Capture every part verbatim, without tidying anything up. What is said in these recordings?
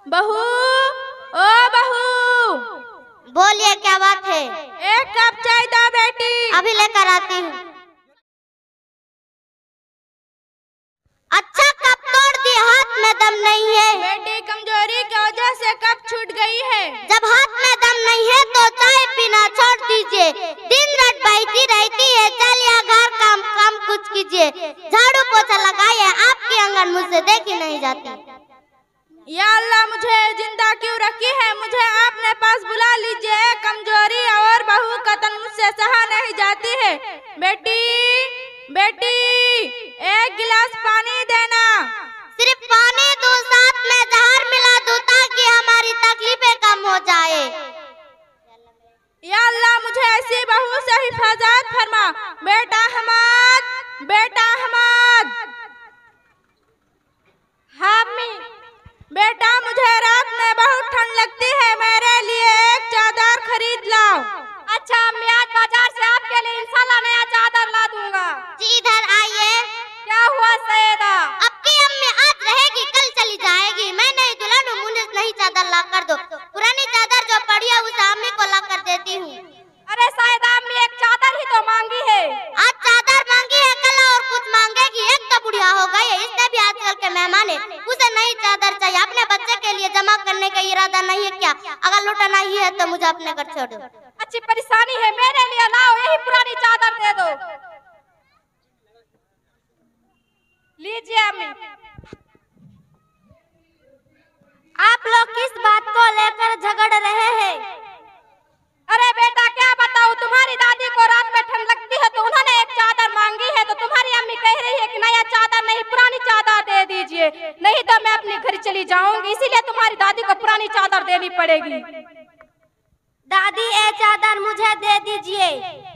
बहू, ओ बहू, बोलिए क्या बात है? एक कप चाय दो बेटी। अभी लेकर आती हूँ। अच्छा कप तोड़ दिया, हाथ में दम नहीं है। बेटी कमजोरी की वजह से कप छूट गई है। जब हाथ में दम नहीं है तो चाय पीना छोड़ दीजिए। दिन रात बहती रहती है, चलिए घर काम काम कुछ कीजिए। झाड़ू पोछा लगाइए, आपकी आंगन मुझसे देखी नहीं जाती। या अल्लाह, मुझे जिंदा क्यों रखी है? मुझे आपने पास बुला लीजिए। कमजोरी और बहू का तन मुझसे सहा नहीं जाती है। बेटी, बेटी, एक गिलास पानी देना। सिर्फ पानी दो, साथ में जहर मिला दो ताकि हमारी तकलीफें कम हो जाए। या अल्लाह, मुझे ऐसी बहू से हिफाजत फरमा। बेटा हमाद, बेटा हमाद। हाँ अम्मी। बेटा, मुझे रात में बहुत ठंड लगती है, मेरे लिए एक चादर खरीद लाओ। अच्छा अम्मी, आज बाजार से आपके लिए इंशाल्लाह नया चादर ला दूंगा। जी इधर आइए। क्या हुआ सैयदा? आपकी अम्मी आज रहेगी, कल चली जाएगी। मैं नहीं दुल्हन हूँ, मुझे नई चादर ला कर दो। पुरानी चादर जो पड़ी है उसे अम्मी को ला कर देती हूँ। अरे सैयदा, अम्मी एक चादर ही तो मांगी है। आज चादर मांगी है, कल और कुछ मांगेगी। एक तो बुढ़िया हो गई है, इसने भी आजकल के मेहमान है, उसे नई चादर चाहिए। अपने बच्चे के लिए जमा करने का इरादा नहीं है क्या? अगर लौटाना ही है तो मुझे अपने घर छोड़ दो। अच्छी परेशानी है, मेरे लिए लाओ, यही पुरानी चादर दे दो। लीजिए अम्मी। आप लोग किस बात को लेकर झगड़ रहे हैं? अरे बेटा, क्या बताऊं, तुम्हारी दादी को रात में ठंड लगती है तो उन्होंने एक चादर मांगी है, तो तुम्हारी अम्मी कह रही है कि नया चादर नहीं, पुरानी चादर दे दीजिए, नहीं तो मैं अपने घर चली जाऊंगी। इसीलिए तुम्हारी दादी को पुरानी चादर देनी पड़ेगी। दादी, ये चादर मुझे दे दीजिए।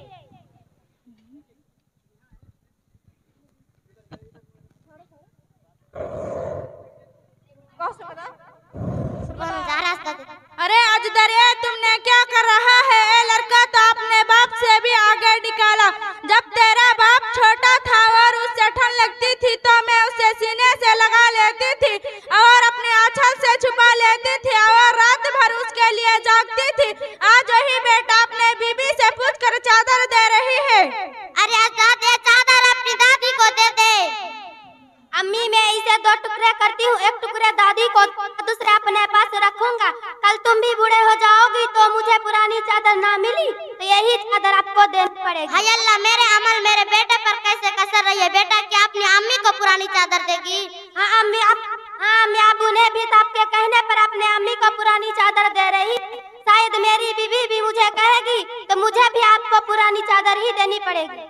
अरे अजदरे, तुमने क्या कर रहा है? ए लड़का, तो अपने बाप से भी आगे निकाला। जब तेरा बाप छोटा था और उससे ठंड लगती थी तो मैं उसे सीने से लगा लेती थी और अपने आंचल से छुपा लेती थी और रात भर उसके लिए जागती थी। आज वही बेटा अपने बीबी से पूछ कर चादर दे रही है। अरे आजाद, ये चादर अपनी दादी को दे दे। अम्मी, मैं इसे दो टुकड़े करती हूँ, एक टुकड़े दादी को, दूसरे अपने पास रखूंगा। कल तुम भी बूढ़े हो जाओगी तो मुझे पुरानी चादर ना मिली तो यही चादर आपको देनी पड़ेगी। हाय अल्लाह, मेरे अमल मेरे बेटे पर कैसे कसर रही है। बेटा क्या अपनी अम्मी को पुरानी चादर देगी? हाँ अम्मी, आप हाँ अम्मी, अबू ने भी तो आपके कहने पर अपने अम्मी को पुरानी चादर दे रही। शायद मेरी बीवी भी मुझे कहेगी तो मुझे भी आपको पुरानी चादर ही देनी पड़ेगी।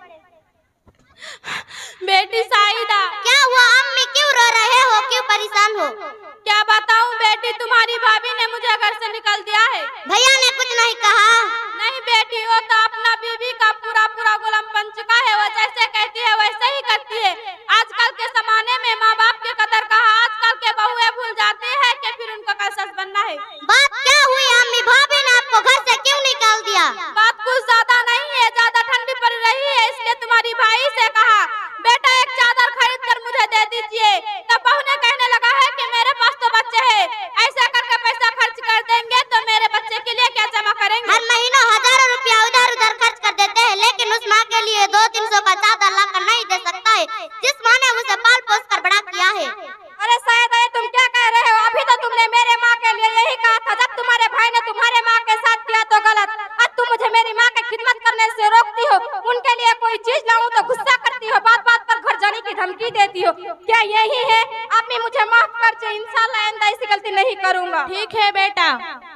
बेटी साइदा, क्या हुआ अम्मी, क्यों रो रहे हो, क्यों परेशान हो? क्या बताऊं बेटी, तुम्हारी भाभी ने मुझे घर से निकाल दिया है। भैया ने कुछ नहीं कहा? नहीं बेटी, वो तो अपना बीवी का पूरा पूरा गुलाम बन चुका है। वो जैसे कहती है वैसे ही करती है। आजकल के जमाने में माँ बाप की कदर कहाँ, आजकल के बहुएं भूल जाती है कि फिर उनको का सस बनना है। बात क्या हुई अम्मी, भाभी ने आपको घर से क्यों निकाल दिया? बात कुछ ज्यादा नहीं है, ज्यादा ठंडी पड़ रही है, इसलिए तुम्हारी भाई से कहा बेटा एक चादर खरीद कर मुझे दे दीजिए। तब बहू ने कहने लगा है कि मेरे पास तो बच्चे हैं, ऐसा करके पैसा खर्च कर देंगे तो मेरे बच्चे के लिए क्या जमा करेंगे? हर महीना हजारों रुपया उधर उधर खर्च कर देते हैं, लेकिन उस माँ के लिए दो तीन सौ का चादर ला कर नहीं दे सकता है, जिस माँ ने उसे पाल पोस कर बड़ा किया है। अरे सैयदा, तुम क्या कह रहे हो? अभी तो तुमने मेरे माँ के लिए यही कहा था। जब तुम्हारे भाई ने तुम्हारे माँ के साथ किया तो गलत, आज तुम मुझे मेरी माँ की खिदमत करने से रोकती हो। उनके लिए कोई चीज लाऊं तो गुस्सा करती हो, बात बात पर घर जाने की धमकी देती हो। क्या यही है? अम्मी मुझे माफ कर दो, इंशाल्लाह आइंदा ऐसी गलती नहीं करूंगा। ठीक है बेटा।